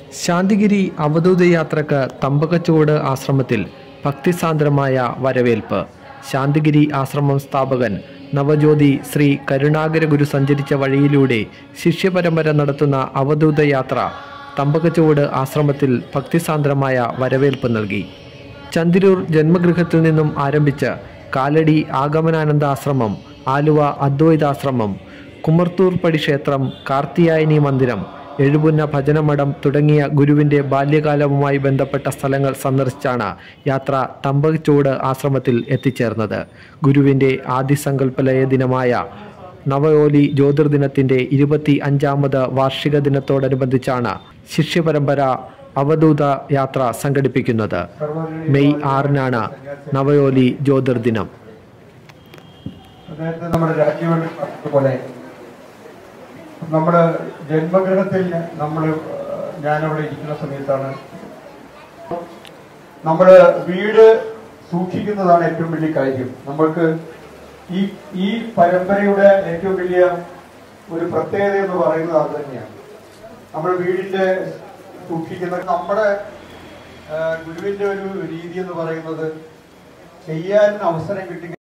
ശാന്തിഗിരി അവധൂത യാത്രക്ക് തമ്പകച്ചോട് ആശ്രമത്തിൽ ഭക്തിസാന്ദ്രമായ വരവേൽപ്പ്. ശാന്തിഗിരി ആശ്രമം സ്ഥാപകൻ നവജ്യോതി ശ്രീ കരുണാകര ഗുരു സഞ്ചരിച്ച വഴിയിലൂടെ ശിഷ്യപരമ്പര നടത്തുന്ന അവധൂത യാത്ര തമ്പകച്ചോട് ആശ്രമത്തിൽ ഭക്തിസാന്ദ്രമായ വരവേൽപ്പ് നൽകി. ചന്ദിരൂർ ജന്മഗൃഹത്തിൽ നിന്നും ആരംഭിച്ച് കാലടി ആഗമനാനന്ദ ആശ്രമം, ആലുവ അദ്വൈതാശ്രമം, കുമർത്തൂർ പടി ക്ഷേത്രം, കാർത്തിയായനി മന്ദിരം, എഴുപുന്ന ഭജനമഠം തുടങ്ങിയ ഗുരുവിൻ്റെ ബാല്യകാലവുമായി ബന്ധപ്പെട്ട സ്ഥലങ്ങൾ സന്ദർശിച്ചാണ് യാത്ര തമ്പകച്ചോട് ആശ്രമത്തിൽ എത്തിച്ചേർന്നത്. ഗുരുവിൻ്റെ ആദിസങ്കല്പലയ ദിനമായ നവയോലി ജ്യോതിർദിനത്തിൻ്റെ 25ാമത് വാർഷിക ദിനത്തോടനുബന്ധിച്ചാണ് ശിഷ്യപരമ്പര അവധൂത യാത്ര സംഘടിപ്പിക്കുന്നത്. മെയ് 6-നാണ് നവയോലി ജ്യോതിർദിനം. നമ്മുടെ ജന്മഗൃഹത്തിൽ ഞാനവിടെ ഇരിക്കുന്ന സമയത്താണ് നമ്മുടെ വീട് സൂക്ഷിക്കുന്നതാണ് ഏറ്റവും വലിയ കാര്യം. നമ്മൾക്ക് ഈ പരമ്പരയുടെ ഏറ്റവും വലിയ ഒരു പ്രത്യേകത എന്ന് പറയുന്നത് അത് തന്നെയാണ്. നമ്മൾ വീടിന്റെ സൂക്ഷിക്കുന്ന നമ്മുടെ ഗുരുവിന്റെ ഒരു രീതി എന്ന് പറയുന്നത് ചെയ്യാൻ അവസരം കിട്ടി